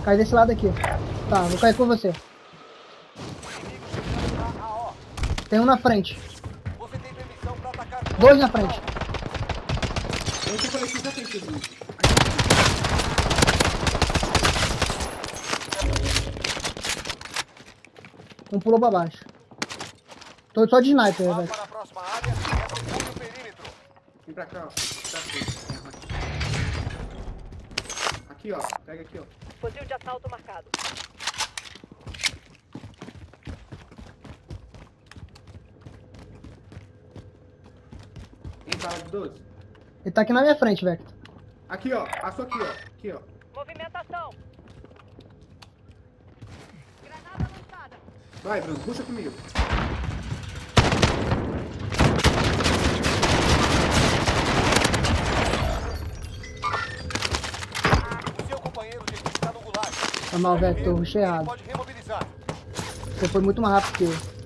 Cai desse lado aqui. Tá, vou cair com você. Tem um na frente. Você tem permissão para atacar. Dois na frente. Eu te falei que já tem tudo. Um pulou pra baixo. Tô só de sniper, velho. Para a próxima área. Assegure o perímetro. Vem pra cá, ó. Tá aqui. Aqui, ó. Pega aqui, ó. Fuzil de assalto marcado. Tem bala de 12? Ele tá aqui na minha frente, velho. Aqui, ó. Passou aqui, ó. Aqui, ó. Movimentação. Granada lançada. Vai, Bruno. Puxa comigo. O seu companheiro de equipe está no gulag. Tá mal, velho. Tô rushei Ele errado. pode remobilizar. Você foi muito mais rápido que eu.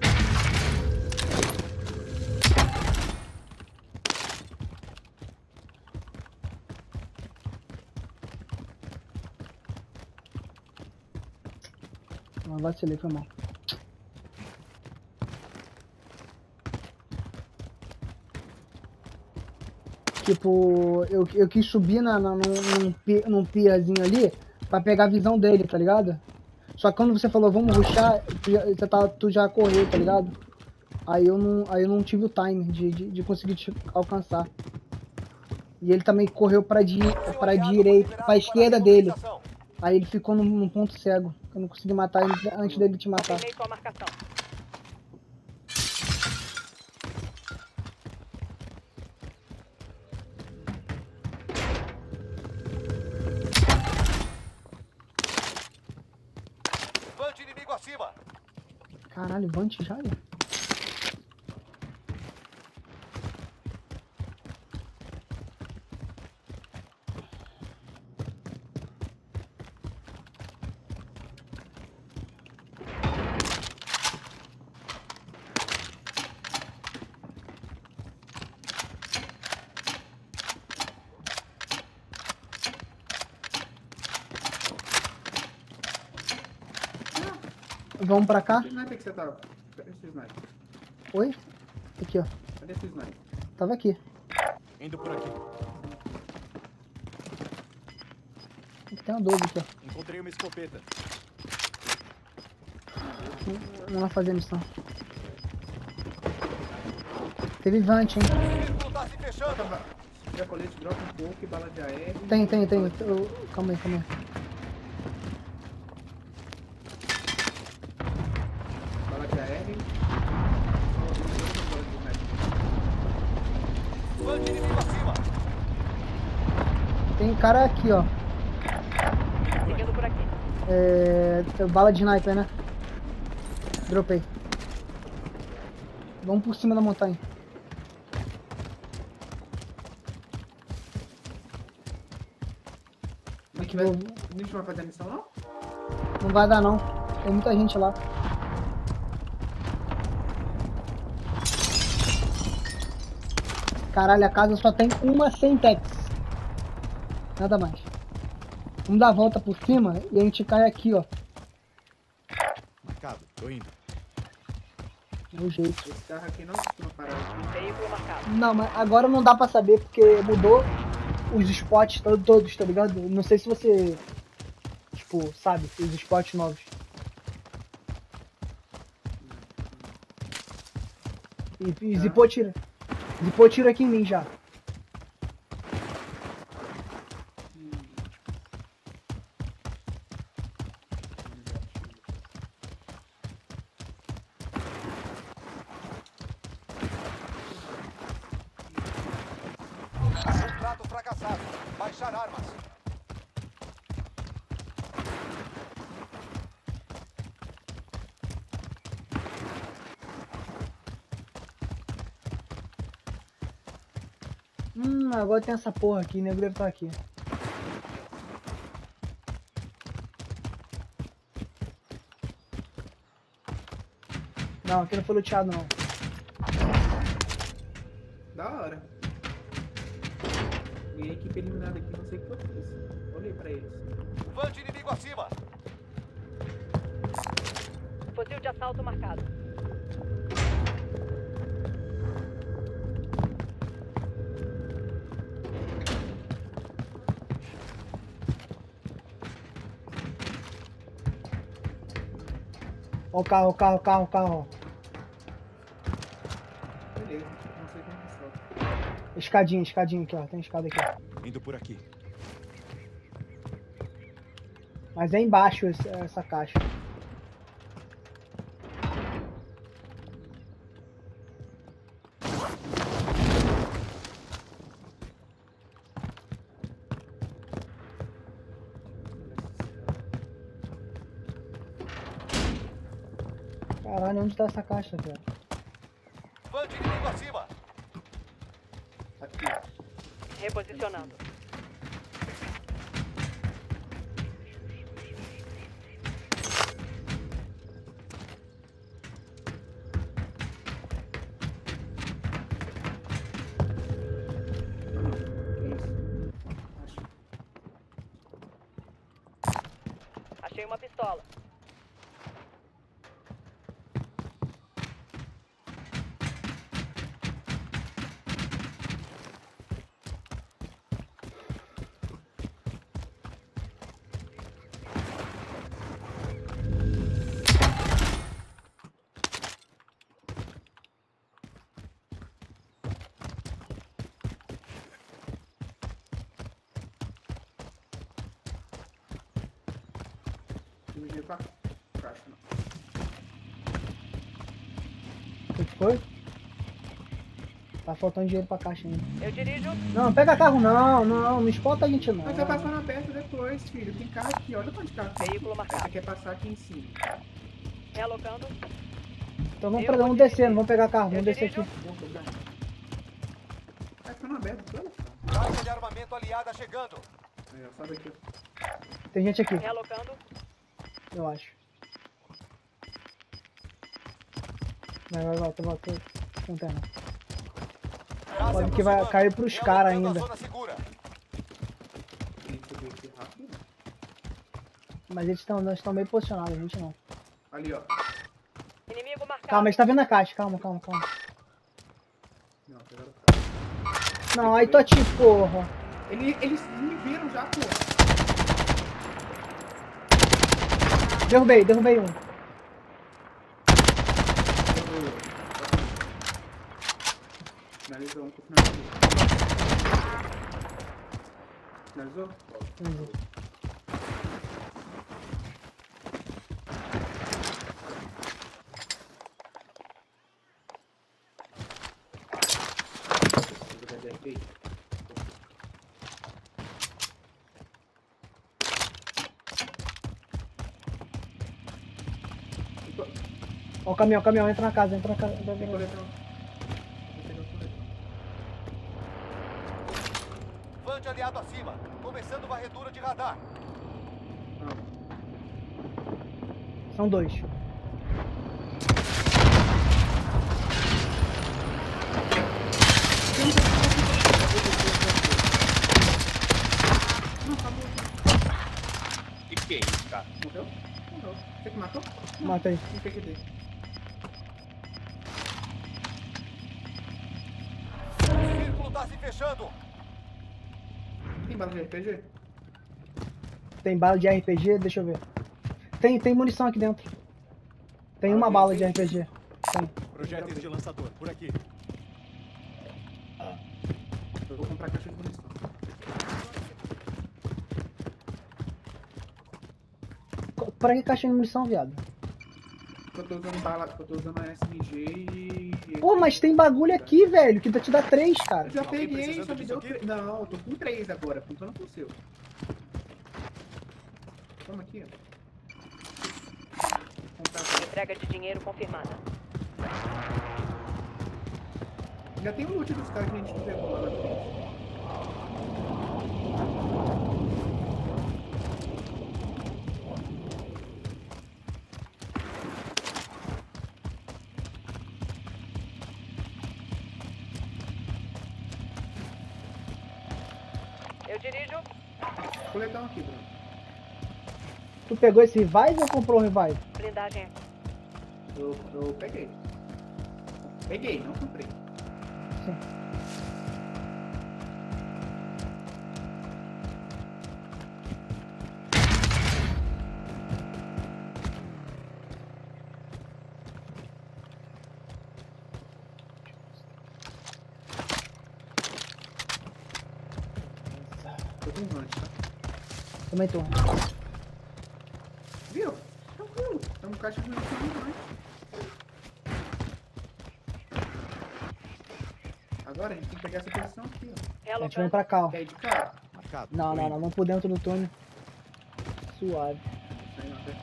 Não, vacilei, foi mal. Tipo, eu quis subir num piazinho ali pra pegar a visão dele, tá ligado? Só que quando você falou, vamos rushar, tu já correu, tá ligado? Aí eu não tive o time de conseguir te alcançar. E ele também correu pra direita, pra esquerda dele. Aí ele ficou num ponto cego. Eu não consegui matar ele antes dele te matar. Confirmei sua marcação. Vante inimigo acima. Caralho, Vante já? Vamos pra cá? Que sniper que você tava? Cadê esse sniper? Oi? Aqui, ó. Cadê esse sniper? Tava aqui. Indo por aqui. Tem uma 12 aqui, ó. Encontrei uma escopeta. Vamos lá fazer a missão. Teve Vante, hein? O círculo tá se fechando. Se tiver colete, dropa um pouco e bala de AR. Tem. Calma aí. Bala de AR. Vante inimigo acima. Tem cara aqui, ó. Seguindo por aqui. Bala de sniper, né? Dropei. Vamos por cima da montanha. Mas que vai... A gente vai fazer a missão, não? Não vai dar, não. Tem muita gente lá. Caralho, a casa só tem uma Semtex. Nada mais. Vamos dar a volta por cima e a gente cai aqui, ó. Marcado, tô indo. É o jeito. Esse carro aqui não costuma parar aqui. Veículo marcado. Não, mas agora não dá pra saber porque mudou os spots todos, tá ligado? Não sei se você, tipo, sabe, os spots novos. E zipou tiro. Zipou tiro aqui em mim já. Contrato fracassado. Baixar armas. Agora tem essa porra aqui, nego deve estar aqui. Não, aqui não foi luteado não. Da hora. Ganhei equipe eliminada aqui, não sei o que eu fiz. Olhei pra eles. Van de inimigo acima. Fuzil de assalto marcado. Ó o carro, o carro, o carro, o carro. Beleza, não sei como que solta. Escadinha, escadinha aqui, ó. Tem escada aqui, ó. Indo por aqui. Mas é embaixo essa caixa. Caralho, onde tá essa caixa, velho? Van de inimigo acima. Aqui. Reposicionando. Que isso? Acho. Achei uma pistola. Tem um dinheiro pra caixa, não. O que foi? Tá faltando dinheiro pra caixa ainda. Eu dirijo. Não, pega carro não, não espota a gente não. Mas vai passar na perto depois, filho. Tem carro aqui, olha quanto carro tem. Veículo marcado. Você quer passar aqui em cima. Realocando. Então vamos descer, não vamos pegar carro, vamos Eu descer aqui. dirijo. Vamos cobrar. Vai ficando aberto, toda. Caixa de armamento aliada chegando. Aí, ó, sobe aqui. Tem gente aqui, Realocando. eu acho. Vai, volta. Não tem não. Gás Pode se que vai aproximando. cair pros caras Realocando a ainda. zona segura. Tem que subir aqui rápido. Mas eles estão bem posicionados, a gente não. Ali, ó. Inimigo marcado. Calma, a gente tá vendo a caixa, calma. Não, pegaram o carro. Não, aí tô aqui, porra. Eles me viram já, pô. Derrubei um. Finalizou um com finalizou. Finalizou? Ó o caminhão, entra na casa. Tem coletão. Vou pegar o coletão. Van de aliado acima. Começando varredura de radar. Não. São dois. Não, acabou. Que é isso, cara? Morreu? Morreu. Você que matou? Não. Matei. Não peguei dele. O círculo tá se fechando. Tem bala de RPG? Tem bala de RPG, deixa eu ver. Tem munição aqui dentro. Tem uma bala de RPG. Tem. Projéteis de lançador, por aqui. Eu vou comprar caixa de munição. Pra que caixa de munição, viado? Eu tô usando bala, eu tô usando a SMG e... Pô, mas tem bagulho aqui, velho, que te dá 3, cara. Eu já Alguém peguei, precisando só me disso deu aqui? 3. Não, eu tô com 3 agora, contando com o seu. Toma aqui, ó. Vou comprar agora. Entrega de dinheiro confirmada. Já tem o loot dos caras que a gente pegou lá na frente. Eu dirijo. Coletão aqui, Bruno. Tu pegou esse revive ou comprou o revive? Blindagem aqui. Eu peguei. Peguei, não comprei. Sim. Tô com um rancho, tá? Também tô. Viu? Tranquilo. Tem um caixa de rancho aqui, rancho. Agora a gente tem que pegar essa posição aqui, ó. A gente vem Relocando. pra cá, ó. Quer ir de carro? Marcado. Não, não, não. Vamos por dentro do túnel. Suave. Isso aí, não, tá?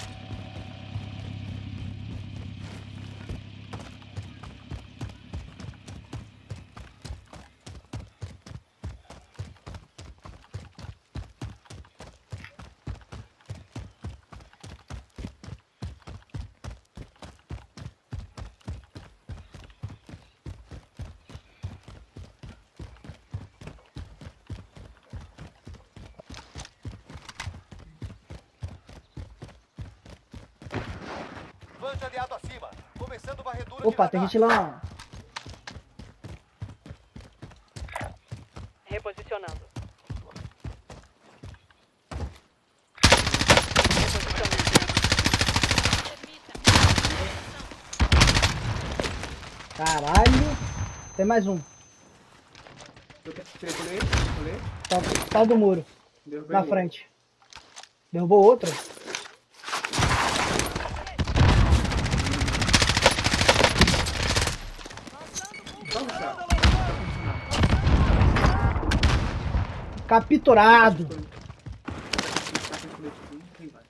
Van de aliado acima. Começando varredura Opa, de tem radar. gente lá. Reposicionando. Caralho. Tem mais um. Tirei colete. Tal do muro. Derrubei Na ele. frente. Derrubou outro? Vamos, chá. Capturado. Tá com colete aqui. Aí vai.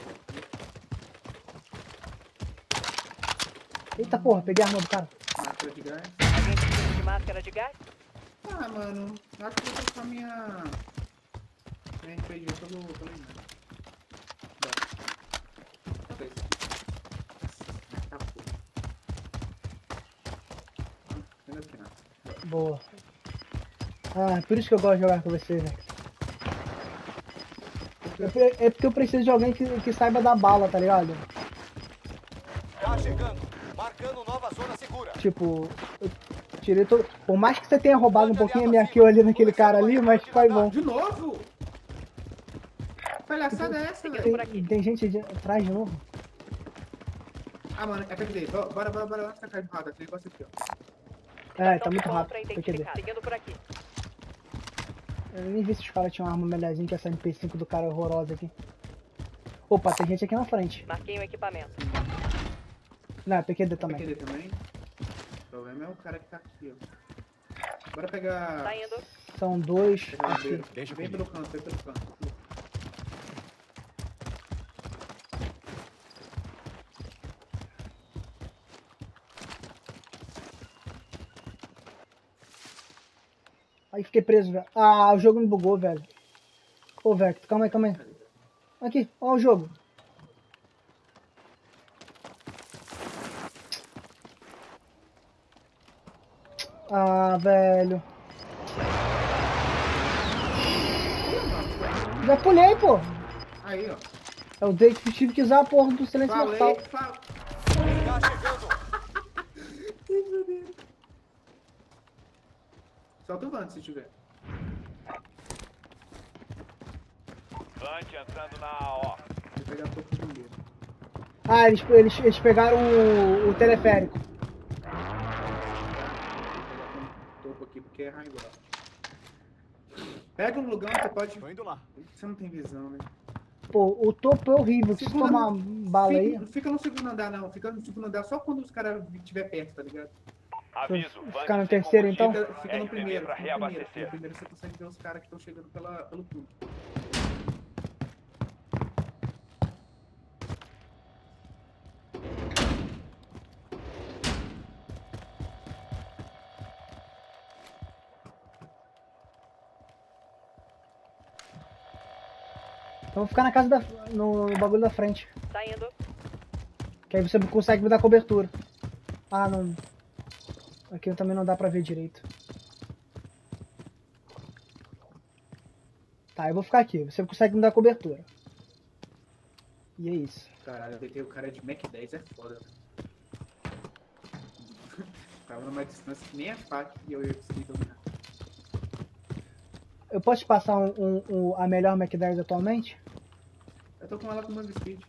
Eita porra, peguei a arma do cara. Máscara de gás. Alguém precisa de máscara de gás? Ah, mano. Acho que vou trocar minha RPG pelo imã. Tá esse aqui. Tá foda. Vendo aqui, né? Boa. Ah, por isso que eu gosto de jogar com você, velho. É porque eu preciso de alguém que saiba dar bala, tá ligado? Tá chegando. Marcando nova zona segura. Tipo, eu tirei todo. Por mais que você tenha roubado um pouquinho a minha kill ali naquele cara ali, mas foi bom. De novo? Palhaçada é essa, velho? Tem gente atrás de novo. Ah, mano, é PQD. Bora lá tacar de porrada. Aquele negócio aqui, ó. É, tá muito Pra rápido. PQD. identificar. Seguindo por aqui. Eu nem vi se os caras tinham uma arma melhorzinha que essa MP5 do cara horrorosa aqui. Opa, tem gente aqui na frente. Marquei o equipamento. Não, é PQD também. PQD também. O problema é o cara que tá aqui, ó. Bora pegar... Tá indo. São dois Pegar o aqui. bombeiro. Deixa Vem comigo. pelo canto, vem pelo canto. Aí fiquei preso, velho. Ah, o jogo me bugou, velho. Ô, velho, calma aí. Aqui, ó o jogo. Ah, velho. Já pulei, pô. Aí, ó. Eu tive que usar a porra do silêncio mortal. Falei. Tá chegando. Solta o Vante se tiver. Vante entrando na O. Vou pegar a topo do bombeiro. Ah, eles pegaram o teleférico. Vou pegar o topo aqui porque é high ground. Pega um lugar onde você pode... Tô indo lá. Você não tem visão, né? Pô, o topo é horrível. Se Segundo- tomar bala aí, Fica no segundo andar, não. Fica no segundo andar só quando os caras estiver perto, tá ligado? Aviso. ficar no terceiro então. Fica no primeiro. pra Fica no primeiro. reabastecer. No primeiro você consegue ver os caras que estão chegando pelo tubo. Então vou ficar na casa no bagulho da frente. Tá indo. Que aí você consegue me dar cobertura. Ah, não. Aqui também não dá pra ver direito. Tá, eu vou ficar aqui. Você consegue me dar cobertura. E é isso. Caralho, eu deitei o cara de Mac 10, é foda. Tava numa distância que nem a faca e eu ia conseguir dominar. Eu posso te passar a melhor Mac 10 atualmente? Eu tô com ela com move speed.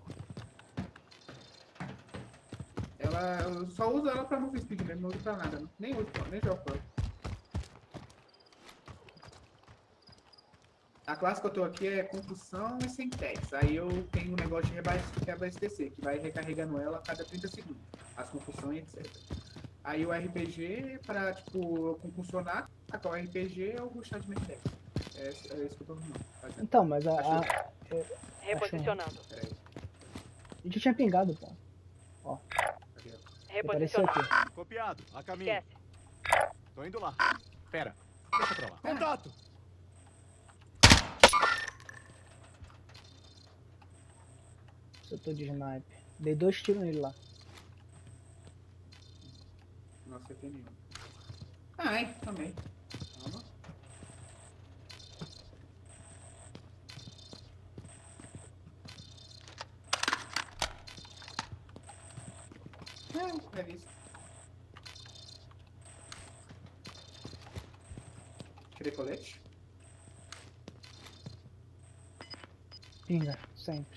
Eu só uso ela pra move speed mesmo, não uso pra nada. Nem uso, nem jogo com ela. A classe que eu tô aqui é concussão e Semtex. Aí eu tenho um negócio de reabastecer, que vai recarregando ela a cada 30 segundos. As concussões, etc. Aí o RPG, pra, tipo, eu concussõar, o RPG é o rushar de Semtex. É isso que eu tô fazendo. Então, mas Reposicionando. Pera aí. a gente tinha pingado, pô. Ó, apareceu Reposicionando. aqui. Copiado, a caminho. Esquece. Tô indo lá. Pera, deixa pra lá. Contato! Setor de sniper. Dei 2 tiros nele lá. Nossa, eu tenho nenhum. Ai, também. Calma. É isso. Tirei colete. Pinga, sempre.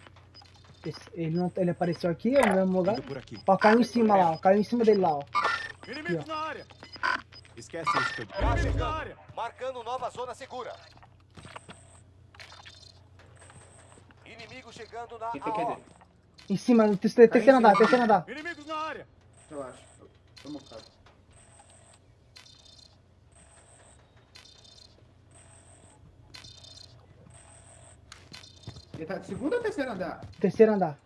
Ele apareceu aqui ou no mesmo lugar? Indo por aqui. Ó, caiu em cima lá, ó. Caiu em cima dele lá, ó. Inimigos Aqui, na área! Esquece isso que eu disse. Gás Inimigos na chegando. área! Marcando nova zona segura. Inimigo chegando na Quem tem AO. que Em cima, no terceiro andar, terceiro andar. Inimigos na área! Relaxa. Tô mocado. Ele tá de segundo ou terceiro andar? Terceiro andar.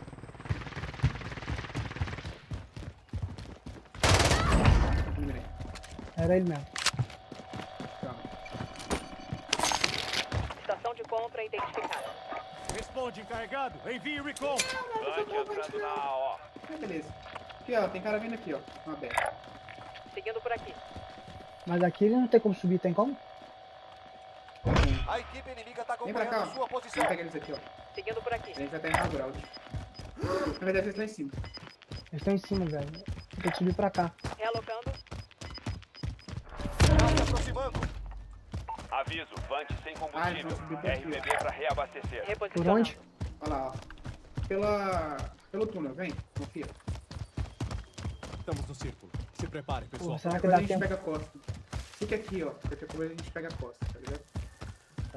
Eliminei. Era ele mesmo. Calma. Estação de compra identificada. Responde, encarregado! Envie recon! Entrando na AO. Ah, beleza. Aqui, ó. Tem cara vindo aqui, ó. Uma aberta. Seguindo por aqui. Mas aqui ele não tem como subir, tem como? A equipe inimiga tá Vem pra cá. acompanhando sua posição. Vamos pegar eles aqui, ó. Seguindo por aqui. A gente vai estar em high ground. Na verdade, eles estão em cima. Eles estão em cima, velho. Tem que subir pra cá. Realocando. Tá se aproximando. Aviso, Vante sem Ah, eles combustível. vão subir por aqui, ó. RVB pra reabastecer. Por Reposicionando. onde? Olha lá, ó. Pelo túnel, vem. Confia. Estamos no círculo. Se prepare, pessoal. Pô, será que Depois a dá gente tempo? pega a costa. Fica aqui, ó. Depois a gente pega a costa, tá ligado? Tá.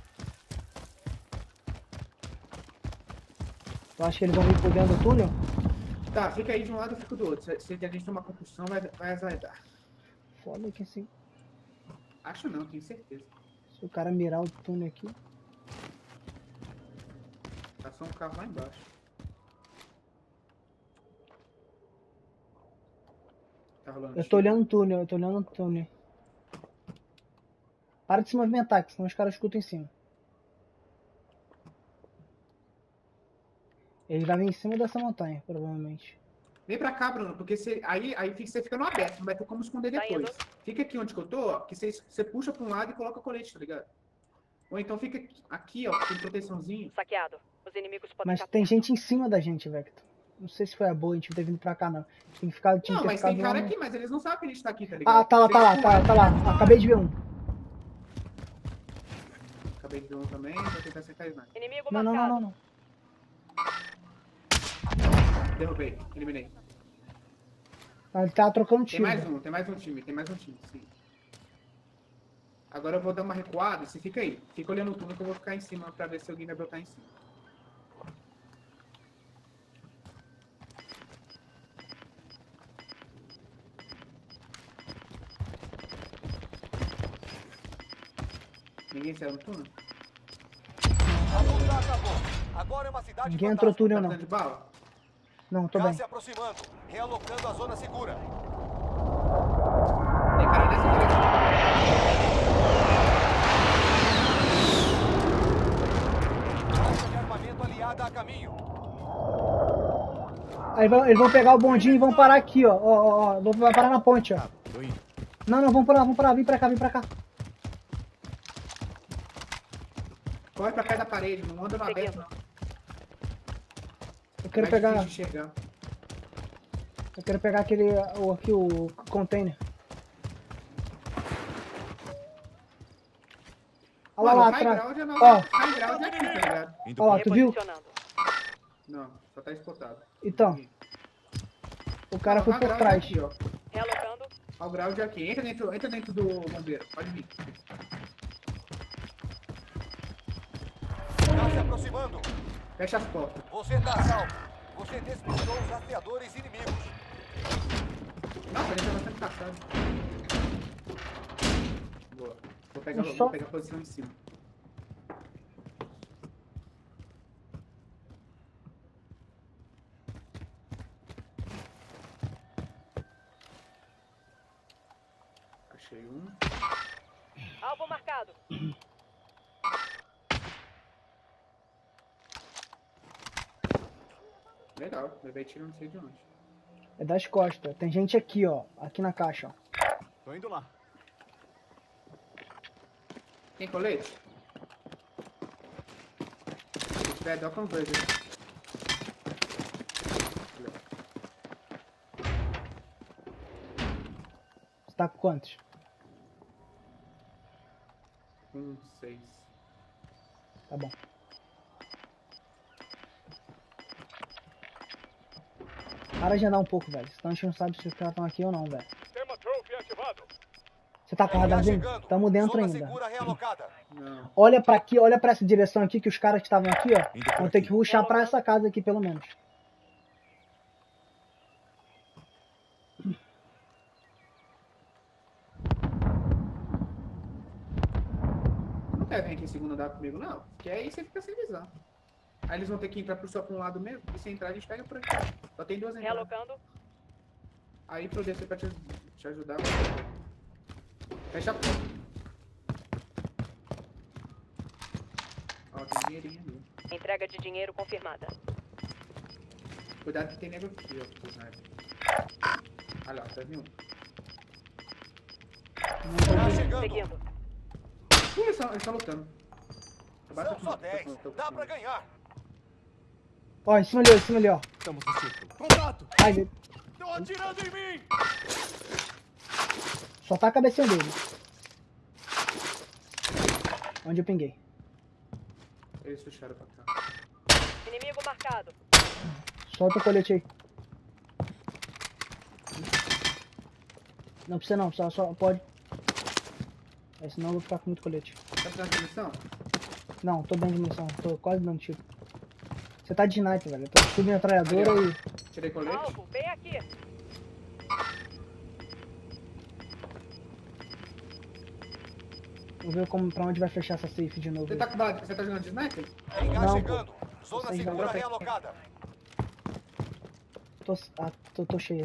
Eu acho que eles vão vir por dentro do túnel. Tá, fica aí de um lado e fica do outro. Se a gente tomar concussão, vai azardar. Foda que assim. Acho não, tenho certeza. Se o cara mirar o túnel aqui. Tá só um carro lá embaixo. Tá rolando Eu tô tiro. olhando o túnel, eu tô olhando o túnel. Para de se movimentar, que senão os caras escutam em cima. Ele vai vir em cima dessa montanha, provavelmente. Vem pra cá, Bruno, porque aí você fica no aberto, não vai ter como esconder Tá depois. indo. Fica aqui onde que eu tô, ó, que você puxa pra um lado e coloca colete, tá ligado? Ou então fica aqui, ó, com proteçãozinho. Saqueado. Os inimigos podem Mas capturar. tem gente em cima da gente, Vector. Não sei se foi a boa a gente ter vindo pra cá, não. A gente tem que ficar. Tinha Não, que ter mas tem ficado cara lá no- aqui, mas eles não sabem que a gente tá aqui, tá ligado? Ah, tá lá, Se tá lá, eles tá lá, tá lá. Acabei de ver um. Acabei de ver um também, vou tentar acertar eles mais. Inimigo Não, não, marcado. não, não, não. Derrubei, eliminei. Ah, ele tá trocando Tem tiro. mais velho. um, tem mais um time, sim. Agora eu vou dar uma recuada, você fica aí. Fica olhando o túnel que eu vou ficar em cima pra ver se alguém vai brotar em cima. Ninguém saiu no túnel? A luta acabou. Agora é uma cidade Ninguém entrou no túnel, Tá não. precisando de bala? Não, tô Gás bem. se aproximando. Realocando a zona segura. Tem cara nessa direção. Troca de armamento aliada a caminho. Aí eles vão pegar o bondinho e vão parar aqui, ó. Ó. Vão parar na ponte, ó. Tô indo. Não, vem pra cá, vem pra cá. Corre pra perto da parede, não anda no aberto, não. Eu quero Mais pegar. difícil de enxergar. Eu quero pegar aquele. Aqui, o container. Olha lá Mano, atrás. high ground é Ó. high ground é aqui, tá ligado? Indo Olha lá, por tu viu? Reposicionando. Não, só tá spotado. Então. O cara foi High por ground trás. É aqui, ó. Realocando. High ground é aqui. Entra dentro do bombeiro. Pode vir. Tá se aproximando. Fecha as portas. Você tá a salvo. Você despistou os rastreadores inimigos. Nossa, ele tá sendo caçado. Boa. Só- Vou pegar a posição em cima. Achei um. Alvo marcado. Legal, levei tiro não sei de onde. É das costas. Tem gente aqui, ó. Aqui na caixa, ó. Tô indo lá. Tem colete? Se tiver, dá conversa. Você tá com quantos? 6. Tá bom. Para de andar um pouco, velho. Senão a gente não sabe se os caras estão aqui ou não, velho. Sistema Trophy ativado. Você tá com o radarzinho? chegando. Tamo dentro Zona ainda. segura realocada. Não. Olha pra aqui, olha pra essa direção aqui, que os caras que estavam aqui, ó, Indo por vão ter aqui. que rushar pra essa casa aqui, pelo menos. Não quer vir aqui em segundo andar comigo, não. Porque aí você fica sem visão. Aí eles vão ter que entrar só pra um lado mesmo. E se entrar, a gente pega por aqui. Só tem 2 entradas. Realocando. Aí pra eu descer pra te ajudar. Fecha a porta. Ó, tem dinheirinho ali. Entrega de dinheiro confirmada. Cuidado que tem nego aqui, ó. pro sniper. Olha lá, tá vendo? Tá chegando. Seguindo. Eles estão lutando. Bate São aqui, só tô 10. com Dá pra fome. ganhar. Ó, em cima ali, ó. Estamos no círculo. Contato! Ai, ele- Estão atirando em mim! só tá a cabecinha dele. Onde eu pinguei. Eles fecharam pra cá. Inimigo marcado. Solta o colete aí. Não precisa não, só pode. É, senão eu vou ficar com muito colete. Tá precisando de munição? Não, tô dando de munição, tô quase dando tiro. Você tá de sniper, velho. Eu tô subindo a metralhadora Ali, e. Tirei colete. Alvo, vem aqui. Vou ver pra onde vai fechar essa safe de novo. Você tá com bala? Você tá jogando de sniper? Engar Não, chegando. Zona Vocês segura vão- realocada. Tô cheio.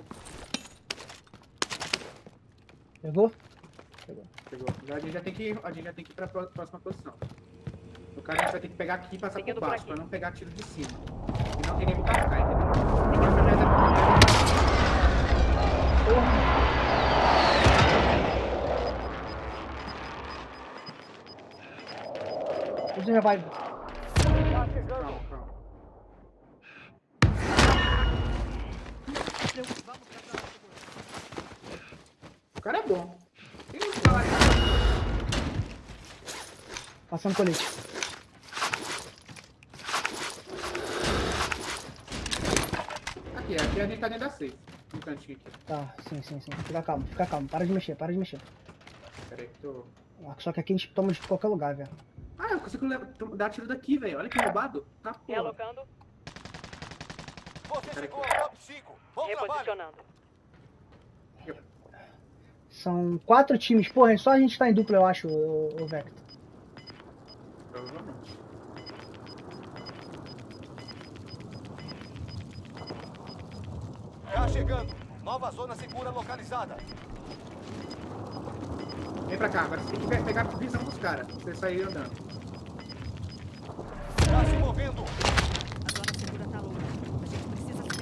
Pegou? Pegou. A gente já tem que ir pra próxima posição. No caso, a gente vai ter que pegar aqui e passar Seguindo por por baixo, aqui. pra não pegar tiro de cima. Senão tem nego pra cá, entendeu? Tem que pegar Você já vai. Calma, calma. O cara é bom. Tem que falar aqui. Passando colete. Aqui a gente tá dentro da safe. No cantinho aqui. Tá, sim. Fica calmo. Para de mexer. Pera aí que tô... Só que aqui a gente toma de qualquer lugar, velho. Ah, eu consigo dar tiro daqui, velho. Olha que roubado. Tá, porra. Realocando. Você chegou ao top 5. Bom trabalho. Reposicionando. São 4 times. Porra, só a gente tá em dupla, eu acho, o Vector. Provavelmente. Tá chegando. Nova zona segura localizada. Vem pra cá, agora você tem que pegar a visão dos caras. Pra você sair andando. Tá se movendo. A zona segura tá longe. A gente precisa se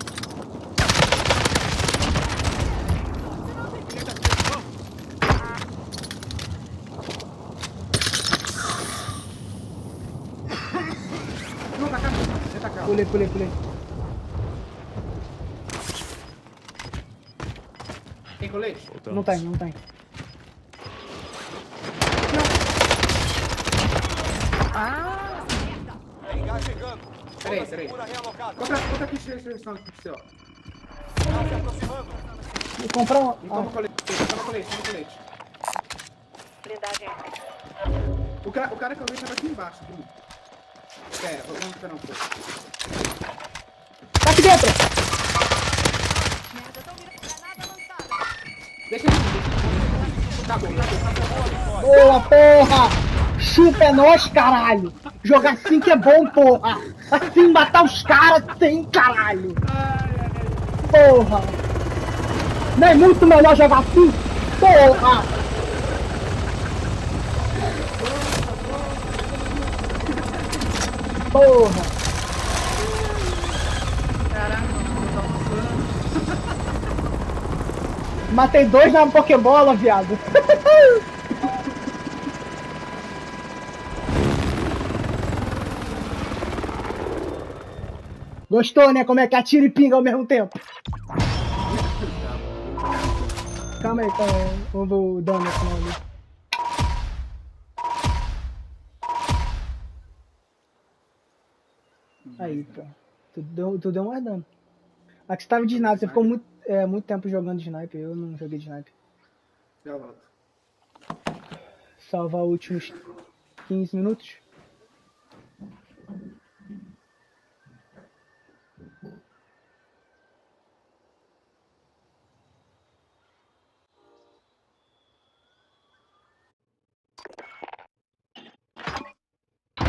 Pulei. Tem colete? Não tem. Gás chegando. Peraí. Segura realocada. Quanto aqui seleção aqui pro seu? Tá se aproximando. Vou comprar um. Toma colete. Blindagem. O cara que eu vi tava aqui embaixo. Aqui. Pera, vamos esperar um pouco. Tá aqui dentro! Deixa ele. Tá bom. Boa, porra! Chupa é nós, caralho! Jogar assim que é bom, porra! Assim, matar os caras tem, caralho! Porra! Não é muito melhor jogar assim? Porra! Porra! Caraca, não tá passando. Matei 2 na Pokébola, viado! Gostou, né? Como é que atira e pinga ao mesmo tempo? Calma aí. Vamos ver o dano no final ali. Aí, pô. Tu deu mais dano. Aqui você tava de sniper. Você ficou muito tempo jogando de sniper. Eu não joguei de sniper. Já volto. Salvar os últimos 15 minutos.